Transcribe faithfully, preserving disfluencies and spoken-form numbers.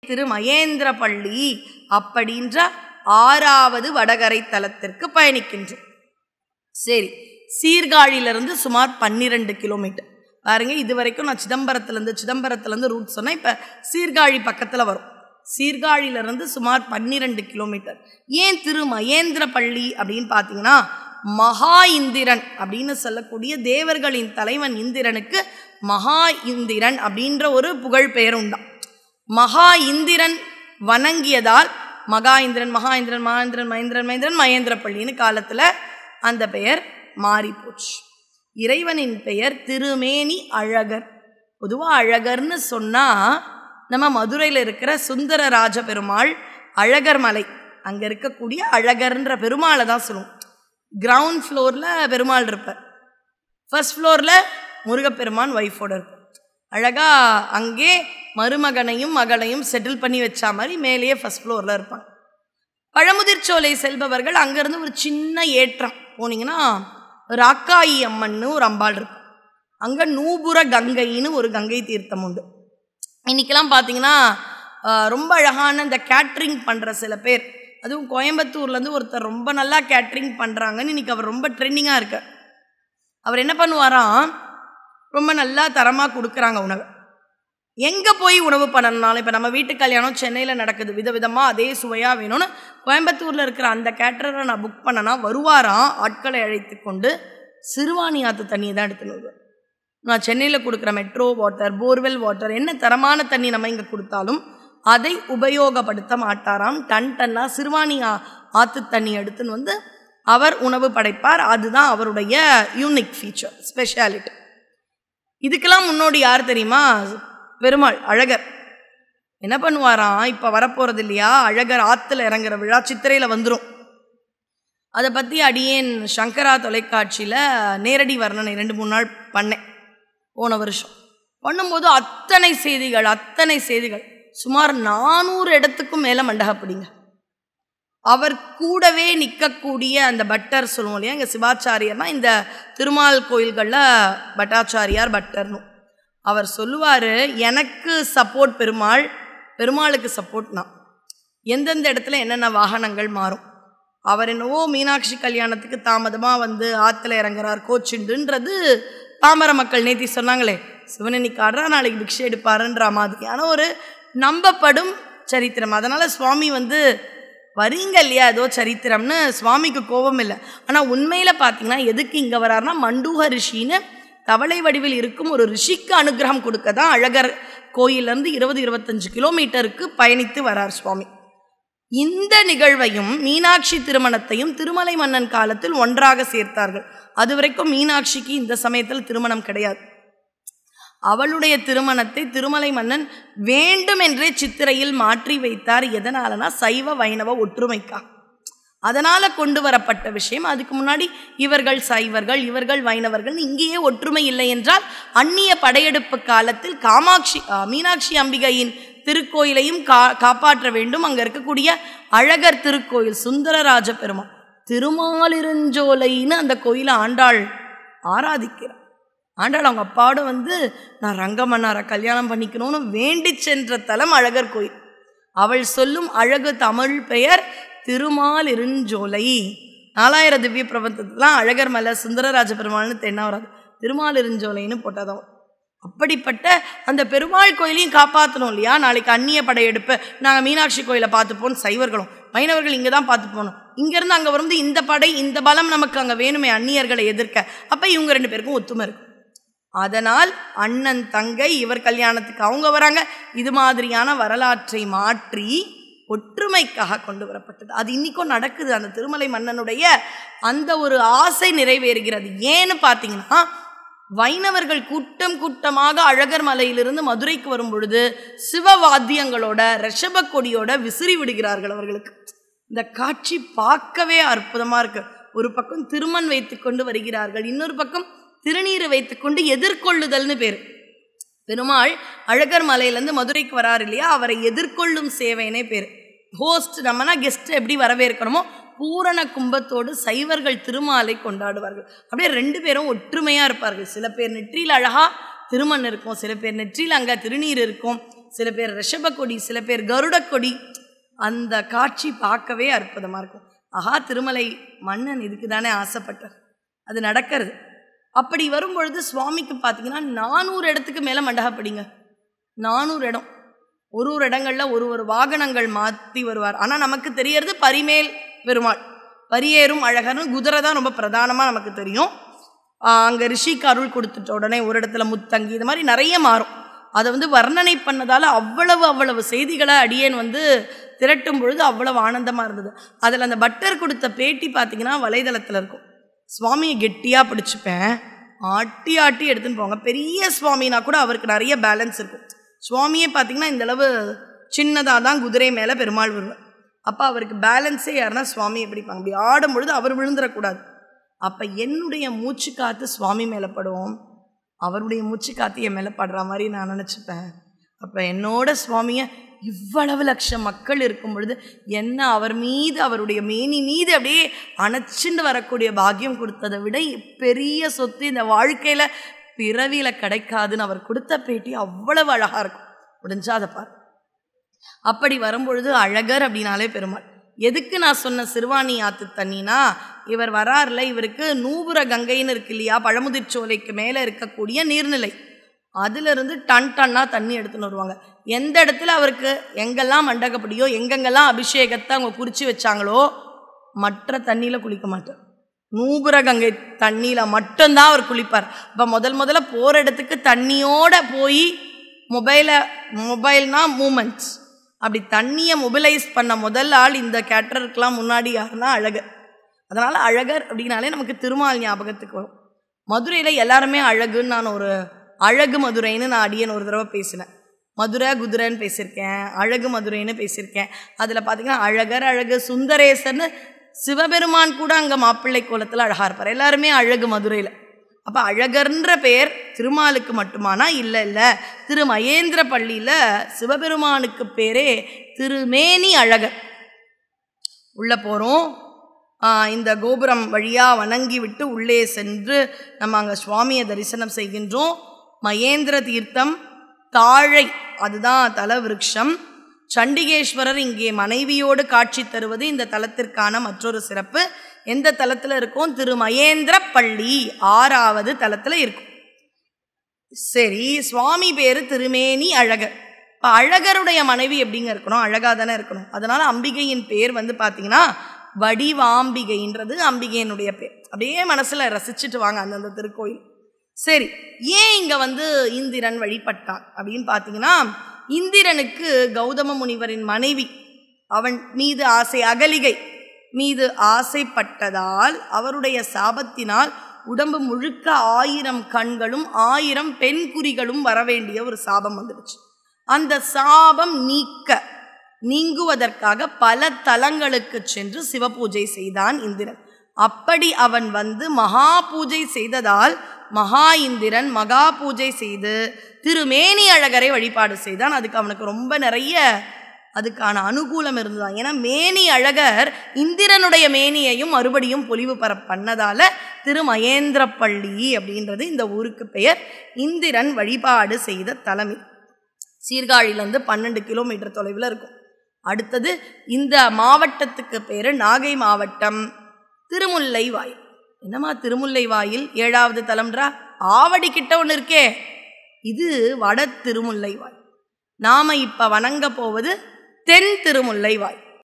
திரு மகேந்திரப்பள்ளி அப்படின்ற ஆறாவது வடகரை தலத்திற்கு பயணிக்கின்றோம். சரி, சீர்காழியிலிருந்து சுமார் பன்னிரெண்டு கிலோமீட்டர் பாருங்க. இது வரைக்கும் நான் சிதம்பரத்திலேருந்து சிதம்பரத்திலேருந்து ரூட் சொன்னேன். இப்போ சீர்காழி பக்கத்தில் வரும். சீர்காழியிலிருந்து சுமார் பன்னிரெண்டு கிலோமீட்டர். ஏன் திரு மகேந்திரப்பள்ளி அப்படின்னு பார்த்தீங்கன்னா, மகா இந்திரன் அப்படின்னு சொல்லக்கூடிய தேவர்களின் தலைவன் இந்திரனுக்கு மகா இந்திரன் அப்படின்ற ஒரு புகழ் பெயர் உண்டாம். மகா இந்திரன் வணங்கியதால் மகா இந்திரன் மகா இந்திரன் மகேந்திரன் மகேந்திரன் மகேந்திரன் மகேந்திரப்பள்ளின்னு காலத்தில் அந்த பெயர் மாறி போச்சு. இறைவனின் பெயர் திருமேனி அழகர். பொதுவாக அழகர்னு சொன்னால் நம்ம மதுரையில் இருக்கிற சுந்தரராஜ பெருமாள் அழகர் மலை அங்கே இருக்கக்கூடிய அழகர்ன்ற பெருமாளை தான் சொல்லுவோம். கிரவுண்ட் ஃப்ளோரில் பெருமாள் இருப்பார், ஃபர்ஸ்ட் ஃப்ளோரில் முருகப்பெருமான் ஒய்ஃபோடு இருப்பார். அழகாக அங்கே மருமகனையும் மகளையும் செட்டில் பண்ணி வச்சா மாதிரி மேலேயே ஃபர்ஸ்ட் ஃப்ளோரில் இருப்பாங்க. பழமுதிர்ச்சோலை செல்பவர்கள் அங்கேருந்து ஒரு சின்ன ஏற்றம் போனீங்கன்னா ராக்காயி அம்மன்னு ஒரு அம்பாள் இருக்கும். அங்கே நூபுர கங்கைன்னு ஒரு கங்கை தீர்த்தம் உண்டு. இன்றைக்கெல்லாம் பார்த்தீங்கன்னா ரொம்ப அழகான இந்த கேட்ரிங் பண்ணுற சில பேர், அதுவும் கோயம்புத்தூர்லேருந்து ஒருத்தர் ரொம்ப நல்லா கேட்ரிங் பண்ணுறாங்கன்னு இன்றைக்கி அவர் ரொம்ப ட்ரெண்டிங்காக இருக்கார். அவர் என்ன பண்ணுவாராம், ரொம்ப நல்லா தரமாக கொடுக்குறாங்க உணவு. எங்கே போய் உணவு பண்ணணும்னாலும், இப்போ நம்ம வீட்டு கல்யாணம் சென்னையில் நடக்குது, விதவிதமாக அதே சுவையாக வேணும்னு கோயம்புத்தூரில் இருக்கிற அந்த கேட்டரை நான் புக் பண்ணனா வருவாராம். ஆட்களை அழைத்து கொண்டு சிறுவாணி ஆற்று தண்ணியை தான் எடுத்துன்னு வருவார். நான் சென்னையில் கொடுக்குற மெட்ரோ வாட்டர், போர்வெல் வாட்டர், என்ன தரமான தண்ணி நம்ம இங்கே கொடுத்தாலும் அதை உபயோகப்படுத்த மாட்டாராம். டன் டன்னாக சிறுவாணி ஆற்று தண்ணி எடுத்துன்னு வந்து அவர் உணவு படைப்பார். அதுதான் அவருடைய யூனிக் ஃபீச்சர், ஸ்பெஷாலிட்டி. இதுக்கெல்லாம் முன்னோடி யார் தெரியுமா? பெருமாள் அழகர். என்ன பண்ணுவாராம், இப்போ வரப்போகிறது இல்லையா அழகர் ஆற்றுல இறங்குற விழா சித்திரையில் வந்துடும். அதை பற்றி அடியேன் சங்கரா தொலைக்காட்சியில் நேரடி வர்ணனை ரெண்டு மூணு நாள் பண்ணேன் போன வருஷம். பண்ணும்போது அத்தனை செய்திகள் அத்தனை செய்திகள் சுமார் நானூறு இடத்துக்கும் மேலே மண்டகப்படிங்க. அவர் கூடவே நிற்கக்கூடிய அந்த பட்டர் சொல்லுவோம் இல்லையா, இங்கே சிவாச்சாரியர்னா இந்த திருமால் கோயில்களில் பட்டாச்சாரியார் பட்டர்னு அவர் சொல்லுவார். எனக்கு சப்போர்ட் பெருமாள், பெருமாளுக்கு சப்போர்ட்னா எந்தெந்த இடத்துல என்னென்ன வாகனங்கள் மாறும். அவர் என்னவோ மீனாட்சி கல்யாணத்துக்கு தாமதமாக வந்து ஆற்றுல இறங்குறார் கோச்சுண்டுன்றது பாமர மக்கள் நேத்தி சொன்னாங்களே, சிவனன்னைக்கு ஆடுறா நாளைக்கு பிக்ஷை எடுப்பாருன்ற மாதிரியான ஒரு நம்பப்படும் சரித்திரம். அதனால் சுவாமி வந்து வரீங்க இல்லையா ஏதோ சரித்திரம்னு சுவாமிக்கு கோபம் இல்லை. ஆனால் உண்மையில் பார்த்தீங்கன்னா எதுக்கு இங்கே வராருன்னா, மண்டூக ரிஷின்னு தவளை வடிவில் இருக்கும் ஒரு ரிஷிக்கு அனுகிரகம் கொடுக்க தான் அழகர் கோயிலேருந்து இருபது இருபத்தஞ்சு கிலோமீட்டருக்கு பயணித்து வரார் சுவாமி. இந்த நிகழ்வையும் மீனாட்சி திருமணத்தையும் திருமலை மன்னன் காலத்தில் ஒன்றாக சேர்த்தார்கள். அது வரைக்கும் மீனாட்சிக்கு இந்த சமயத்தில் திருமணம் கிடையாது. அவளுடைய திருமணத்தை திருமலை மன்னன் வேண்டுமென்றே சித்திரையில் மாற்றி வைத்தார். எதனாலனா சைவ வைணவ ஒற்றுமைக்கா. அதனால் கொண்டு வரப்பட்ட விஷயம். அதுக்கு முன்னாடி இவர்கள் சைவர்கள் இவர்கள் வைணவர்கள் இங்கேயே ஒற்றுமை இல்லை என்றால் அந்நிய படையெடுப்பு காலத்தில் காமாட்சி மீனாட்சி அம்பிகையின் திருக்கோயிலையும் கா காப்பாற்ற வேண்டும். அங்கே இருக்கக்கூடிய அழகர் திருக்கோயில் சுந்தரராஜ பெருமாள் திருமாலிருஞ்சோலைன்னு அந்த கோயிலை ஆண்டாள் ஆராதிக்கிறார். ஆண்டாள் அவங்க அப்பாவோட வந்து நான் ரங்கமன்னாரை கல்யாணம் பண்ணிக்கணும்னு வேண்டி சென்ற தலம் அழகர் கோயில். அவள் சொல்லும் அழகு தமிழ் பெயர் திருமாலிருஞ்சோலை. நாலாயிரம் திவ்ய பிரபந்தத்துலாம் அழகர் மலை சுந்தரராஜ பெருமாள்னு தென்னா வராது, திருமாலிருஞ்சோலைன்னு போட்டாதான். அப்படிப்பட்ட அந்த பெருமாள் கோயிலையும் காப்பாற்றணும் இல்லையா. நாளைக்கு அந்நிய படையெடுப்பு நாங்கள் மீனாட்சி கோயிலை பார்த்துப்போம், சைவர்களும் வைணவர்கள் இங்கே தான் பார்த்து போகணும். இங்கேருந்து அங்கே வந்து இந்த படை இந்த பலம் நமக்கு அங்கே வேணுமே அந்நியர்களை எதிர்க்க. அப்போ இவங்க ரெண்டு பேருக்கும் ஒத்துமை இருக்கும். அதனால் அண்ணன் தங்கை இவர் கல்யாணத்துக்கு அவங்க வராங்க. இது மாதிரியான வரலாற்றை மாற்றி ஒற்றுமைக்காக கொண்டு வரப்பட்டது. அது இன்னைக்கும் நடக்குது. அந்த திருமலை மன்னனுடைய அந்த ஒரு ஆசை நிறைவேறுகிறது. ஏன்னு பார்த்தீங்கன்னா, வைணவர்கள் கூட்டம் கூட்டமாக அழகர் மலையிலிருந்து மதுரைக்கு வரும் பொழுது சிவவாத்தியங்களோட ரிஷப கொடியோட விசிறி விடுகிறார்கள். அவர்களுக்கு இந்த காட்சி பார்க்கவே அற்புதமாக இருக்கு. ஒரு பக்கம் திருமண் வைத்து கொண்டு வருகிறார்கள், இன்னொரு பக்கம் திருநீரை வைத்துக்கொண்டு எதிர்கொள்ளுதல்னு பேர். பெருமாள் அழகர் மலையிலேருந்து மதுரைக்கு வராரு இல்லையா, அவரை எதிர்கொள்ளும் சேவைனே பேர். ஹோஸ்ட் நம்மனா கெஸ்ட் எப்படி வரவேற்கணுமோ பூரண கும்பத்தோடு சைவர்கள் திருமாலை கொண்டாடுவார்கள். அப்படியே ரெண்டு பேரும் ஒற்றுமையாக இருப்பார்கள். சில பேர் நெற்றியில் அழகாக திருமண் இருக்கும், சில பேர் நெற்றியில் அங்கே திருநீர் இருக்கும், சில பேர் ரிஷப கொடி, சில பேர் கருட கொடி. அந்த காட்சி பார்க்கவே அற்புதமாக இருக்கும். ஆஹா, திருமலை மன்னன் இதுக்கு தானே ஆசைப்பட்டார், அது நடக்கிறது. அப்படி வரும்பொழுது சுவாமிக்கு பார்த்தீங்கன்னா நானூறு இடத்துக்கு மேலே மண்டகப்படிங்க. நானூறு இடம், ஒரு ஒரு இடங்களில் ஒரு ஒரு வாகனங்கள் மாற்றி வருவார். ஆனால் நமக்கு தெரியறது பரிமேல் பெருமாள், பரியேறும் அழகர்னு குதிரை தான் ரொம்ப பிரதானமாக நமக்கு தெரியும். அங்கே ரிஷிக்கு அருள் கொடுத்துட்ட உடனே ஒரு இடத்துல முத்தங்கி, இது மாதிரி நிறைய மாறும். அதை வந்து வர்ணனை பண்ணதால் அவ்வளவு அவ்வளவு செய்திகளை அடியேன் வந்து திரட்டும் பொழுது அவ்வளவு ஆனந்தமாக இருந்தது. அதில் அந்த பட்டர் கொடுத்த பேட்டி பார்த்தீங்கன்னா வலைதளத்தில் இருக்கும். சுவாமியை கெட்டியாக பிடிச்சிப்பேன், ஆட்டி ஆட்டி எடுத்துன்னு போவாங்க. பெரிய சுவாமினா கூட அவருக்கு நிறைய பேலன்ஸ் இருக்கும். சுவாமியே பார்த்தீங்கன்னா இந்தளவு சின்னதாக தான் குதிரை மேலே பெருமாள் வருவார். அப்போ அவருக்கு பேலன்ஸே யாருன்னா சுவாமியை பிடிப்பாங்க. அப்படி ஆடும் பொழுது அவர் விழுந்துடக்கூடாது. அப்போ என்னுடைய மூச்சு காற்று சுவாமி மேலே படுவோம், அவருடைய மூச்சு காற்று என் மேலே படுற மாதிரி நான் நினச்சிப்பேன். அப்போ என்னோட சுவாமியை இவ்வளவு லட்சம் மக்கள் இருக்கும் பொழுது என்ன அவர் மீது, அவருடைய மேனி மீது அப்படியே அணைச்சிண்டு வரக்கூடிய பாக்கியம் கொடுத்ததை விட பெரிய சொத்து இந்த வாழ்க்கையில் பிறவியில் கிடைக்காதுன்னு அவர் கொடுத்த பேட்டி அவ்வளவு அழகாக இருக்கும். முடிஞ்சா அதை பாரு. அப்படி வரும்பொழுது அழகர் அப்படின்னாலே பெருமாள். எதுக்கு நான் சொன்ன சிறுவாணி ஆற்று தண்ணினா, இவர் வராருல, இவருக்கு நூபுர கங்கைன்னு இருக்கு இல்லையா, பழமுதிர்ச்சோலைக்கு மேலே இருக்கக்கூடிய நீர்நிலை, அதிலிருந்து டன் டன்னாக தண்ணி எடுத்துன்னு வருவாங்க. எந்த இடத்துல அவருக்கு எங்கெல்லாம் மண்டகப்படியோ எங்கெங்கெல்லாம் அபிஷேகத்தை அவங்க குறித்து வச்சாங்களோ மற்ற தண்ணியில் குளிக்க மாட்டார். நூபுர கங்கை தண்ணியில் மட்டும்தான் அவர் குளிப்பார். இப்போ முதல் முதல்ல போகிற இடத்துக்கு தண்ணியோடு போய் மொபைலை மொபைல்னா மூமெண்ட்ஸ் அப்படி தண்ணியை மொபிலைஸ் பண்ண முதல் ஆள் இந்த கேட்டருக்கெலாம் முன்னாடி யாருன்னா அழகர். அதனால் அழகர் அப்படின்னாலே நமக்கு திருமால் ஞாபகத்துக்கு வரும். மதுரையில் எல்லாருமே அழகுன்னு நான் ஒரு அழகு மதுரைன்னு நான் அடியேன் ஒரு தடவை பேசினேன். மதுரை குதிரைன்னு பேசியிருக்கேன், அழகு மதுரைன்னு பேசியிருக்கேன். அதில் பார்த்திங்கன்னா அழகர், அழகு சுந்தரேசர்னு சிவபெருமான் கூட அங்கே மாப்பிள்ளை கோலத்தில் அழகாக இருப்பார். எல்லாருமே அழகு மதுரையில். அப்போ அழகர்ன்ற பெயர் திருமாலுக்கு மட்டுமானா இல்லை இல்லை, திரு மகேந்திர பள்ளியில் சிவபெருமானுக்கு பேரே திருமேனி அழகர். உள்ளே போகிறோம், இந்த கோபுரம் வழியாக வணங்கி விட்டு உள்ளே சென்று நம்ம அங்கே சுவாமியை தரிசனம் செய்கின்றோம். மகேந்திர தீர்த்தம் தாழை, அதுதான் தல விருட்சம். சண்டிகேஸ்வரர் இங்கே மனைவியோடு காட்சி தருவது இந்த தலத்திற்கான மற்றொரு சிறப்பு. எந்த தலத்தில் இருக்கும்? திரு மகேந்திர பள்ளி ஆறாவது தலத்தில் இருக்கும். சரி, சுவாமி பேர் திருமேனி அழகர். இப்போ அழகருடைய மனைவி எப்படிங்க இருக்கணும்? அழகாக தானே இருக்கணும். அதனால் அம்பிகையின் பேர் வந்து பார்த்தீங்கன்னா வடிவாம்பிகைன்றது அம்பிகையினுடைய பேர். அப்படியே மனசில் ரசிச்சுட்டு வாங்க அந்தந்த திருக்கோயில். சரி, ஏன் இங்கே வந்து இந்திரன் வழிபட்டான் அப்படின்னு பார்த்தீங்கன்னா, இந்திரனுக்கு கௌதம முனிவரின் மனைவி அவன் மீது ஆசை, அகலிகை மீது ஆசைப்பட்டதால் அவருடைய சாபத்தினால் உடம்பு முழுக்க ஆயிரம் கண்களும் ஆயிரம் பெண் குறிகளும் வரவேண்டிய ஒரு சாபம் வந்துடுச்சு. அந்த சாபம் நீக்க நீங்குவதற்காக பல தலங்களுக்கு சென்று சிவபூஜை செய்தான் இந்திரன். அப்படி அவன் வந்து மகா பூஜை செய்ததால் மகா இந்திரன் மகா பூஜை செய்து திருமேனி அழகரை வழிபாடு செய்தான். அதுக்கு அவனுக்கு ரொம்ப நிறைய அதுக்கான அனுகூலம் இருந்ததான். ஏன்னா மேனி அழகர் இந்திரனுடைய மேனியையும் மறுபடியும் பொலிவு பெற பண்ணதால திருமகேந்திர பள்ளி அப்படின்றது இந்த ஊருக்கு பெயர். இந்திரன் வழிபாடு செய்த தலம். சீர்காழியிலேருந்து பன்னெண்டு கிலோமீட்டர் தொலைவில் இருக்கும். அடுத்தது இந்த மாவட்டத்துக்கு பேர் நாகை மாவட்டம், திருமுல்லை வாயில். என்னம்மா திருமுல்லை வாயில் ஏழாவது தலம்ன்றா? ஆவடி கிட்ட ஒன்று இருக்கே, இது வட திருமுல்லை வாயில். நாம இப்ப வணங்க போவது தென் திருமுல்லை வாயில்.